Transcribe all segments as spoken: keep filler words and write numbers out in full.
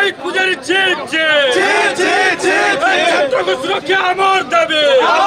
रोहित पुजारी चीफ छात्र को सुरक्षा आमर दाबी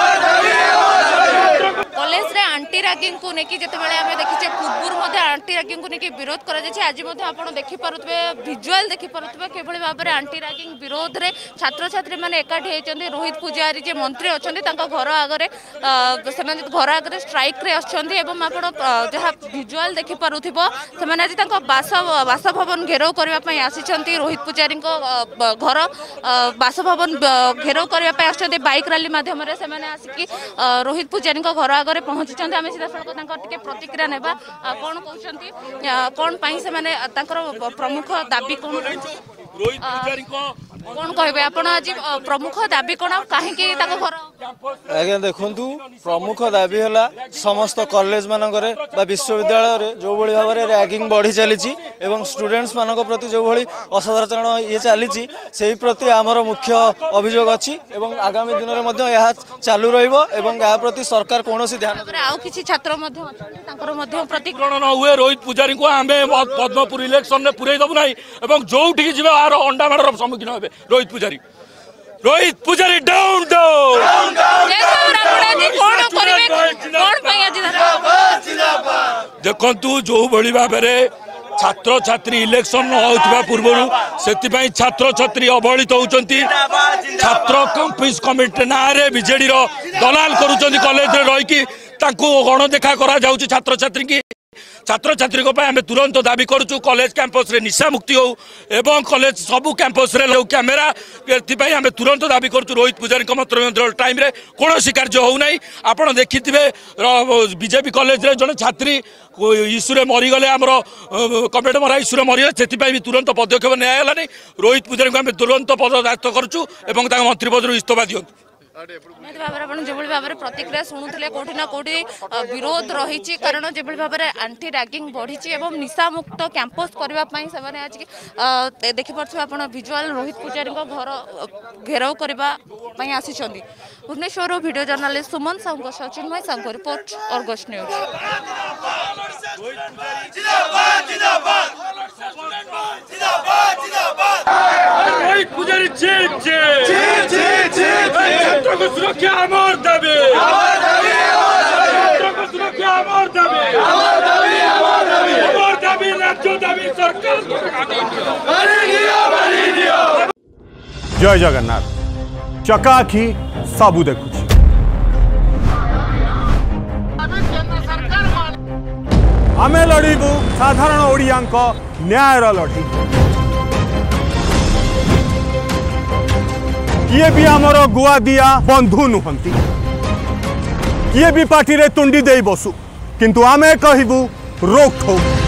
कॉलेज रे आंटी रैगिंग को लेकिन जितेबाला आम देखीचे पूर्व आंटी रैगिंग को लेकिन विरोध कर आज देखिपे भिजुआल देखिपे किभली भाव में आंटी रैगिंग विरोध में छात्र छात्री मैंने एकाठी होती रोहित पुजारी जे मंत्री अच्छा घर आगे से घर आगे स्ट्राइक अच्छा जहाँ भिजुआल देखिपुव से आज बास बासभवन घेराव करने आसी रोहित पुजारी घर बासभवन घेराव करने आसी बाइक रैली मध्यम से आसिकी रोहित पुजारी घर आगे पहुंची आम सीधा सड़क प्रतिक्रिया नेबा कौन कहते कौन से प्रमुख दाबी कौन रोहित पुजारी कौन कहे आप प्रमुख दाबी कौन कहीं घर आज्ञा देखु प्रमुख दाबी है समस्त कॉलेज मानक विश्वविद्यालय जो भाई भाव में रैगिंग बढ़ी चली स्टूडेंट्स मान प्रति जो भाई असदाचरण ये चली से प्रति आमर मुख्य अभियोग अच्छी आगामी दिन में चालू रही सरकार कौन ध्यान आउ किसी छात्र प्रतिक्रण हुए रोहित पुजारी को आम पद्मपुर इलेक्शन में पूरे दबू ना जो जी आर अंडा माड़ सम्मुखीन हे रोहित पुजारी रोहित पुजारी डाउन डाउन देखु जो भाई भाव में छात्र छात्री इलेक्शन न पूर्व से छात्र छात्री अवहेलित होती छात्र कैंपस कमिटी ना बीजेडी दलाल करुँच कॉलेज रहीकि गणदेखा करा छात्र छात्री की छात्र छात्री आम तुरंत दाबी करुचु कॉलेज कैंपस रे निशा मुक्ति हो एवं कॉलेज सबू कैंपस रे लो कैमेरा आम तुरंत दाबी करुचु रोहित पुजारी मंत्रिमंडल टाइम रे कौन कार्य होना आपड़ देखिथे बीजेपी कॉलेज रे जड़े छात्री इश्यू मरीगले आमर कमेट मरा इश्यू मरीगले से भी तुरंत पदक्षेप निगलानी रोहित पुजारी को आम तुरंत पदत्याग करुचु मंत्री पद इस्तीफा दियंतु जो भाव में प्रतिक्रिया शुणुले कौटी ना कौटी विरोध रही कारण जो भाव में आंटी रैगिंग बढ़ी निशा मुक्त कैंपस करने से आज देखिपे आप भिजुआल रोहित पुजारी घर घेराव करने आसी Bhubaneswar video journalist Suman Sahu Sachin Sahu report Argus news. Rohit Pujari छात्र को सुरक्षा आमर दाबी छात्र को सुरक्षा आमर दाबी आमर दाबी राज्य दाबी सरकार जय जगन्नाथ चका आखि सबू देखु आमे लड़बू साधारण ओडियांक न्यायर लड़ी किए भी आमर गुआ दिया बंधु नुहंती किए भी पार्टी रे तुंडी दे बसु किंतु आमे कहबू रोक ठोक